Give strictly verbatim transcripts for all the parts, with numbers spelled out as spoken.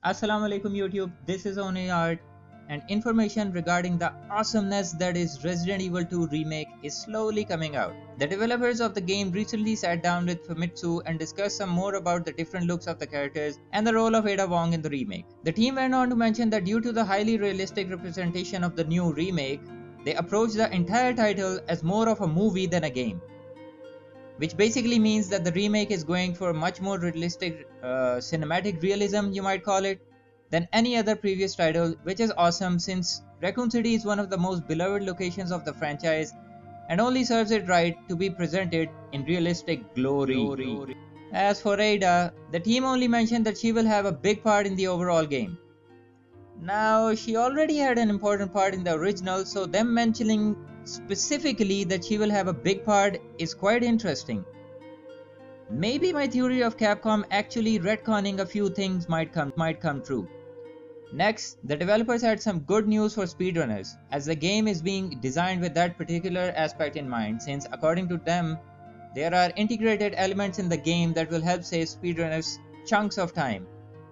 Assalamu alaikum YouTube, this is Only Art, and information regarding the awesomeness that is Resident Evil two Remake is slowly coming out. The developers of the game recently sat down with Famitsu and discussed some more about the different looks of the characters and the role of Ada Wong in the remake. The team went on to mention that due to the highly realistic representation of the new remake, they approached the entire title as more of a movie than a game, which basically means that the remake is going for much more realistic uh, cinematic realism, you might call it, than any other previous title, which is awesome since Raccoon City is one of the most beloved locations of the franchise and only serves it right to be presented in realistic glory. glory. As for Ada, the team only mentioned that she will have a big part in the overall game. Now, she already had an important part in the original, so them mentioning specifically that she will have a big part is quite interesting. Maybe my theory of Capcom actually retconning a few things might come might come true. Next, the developers had some good news for speedrunners, as the game is being designed with that particular aspect in mind, since according to them, there are integrated elements in the game that will help save speedrunners chunks of time.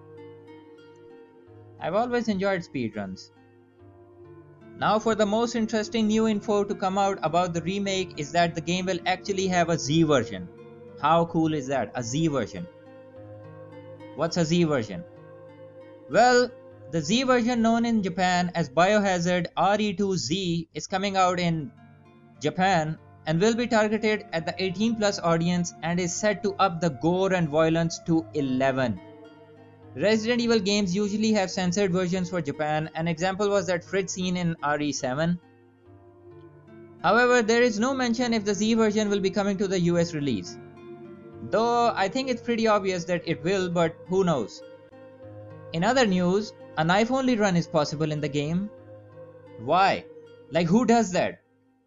I've always enjoyed speedruns. Now for the most interesting new info to come out about the remake is that the game will actually have a Z version. How cool is that? A Z version. What's a Z version? Well, the Z version known in Japan as Biohazard R E two Z is coming out in Japan and will be targeted at the eighteen plus audience and is set to up the gore and violence to eleven. Resident Evil games usually have censored versions for Japan. An example was that fridge scene in R E seven. However, there is no mention if the Z version will be coming to the U S release. Though I think it's pretty obvious that it will, but who knows. In other news, a knife only run is possible in the game. Why? Like, who does that?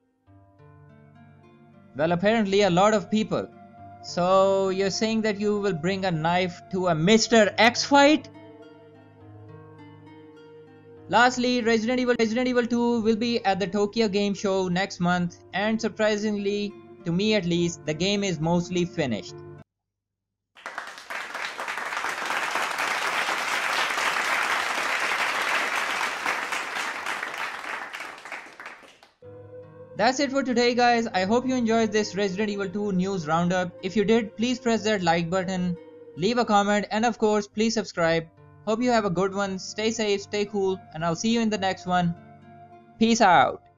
Well, apparently a lot of people. So you're saying that you will bring a knife to a Mister X fight? Lastly, Resident Evil, Resident Evil two will be at the Tokyo Game Show next month, and surprisingly, to me at least, the game is mostly finished. That's it for today, guys. I hope you enjoyed this Resident Evil two news roundup. If you did, please press that like button, leave a comment, and of course, please subscribe. Hope you have a good one. Stay safe, stay cool, and I'll see you in the next one. Peace out.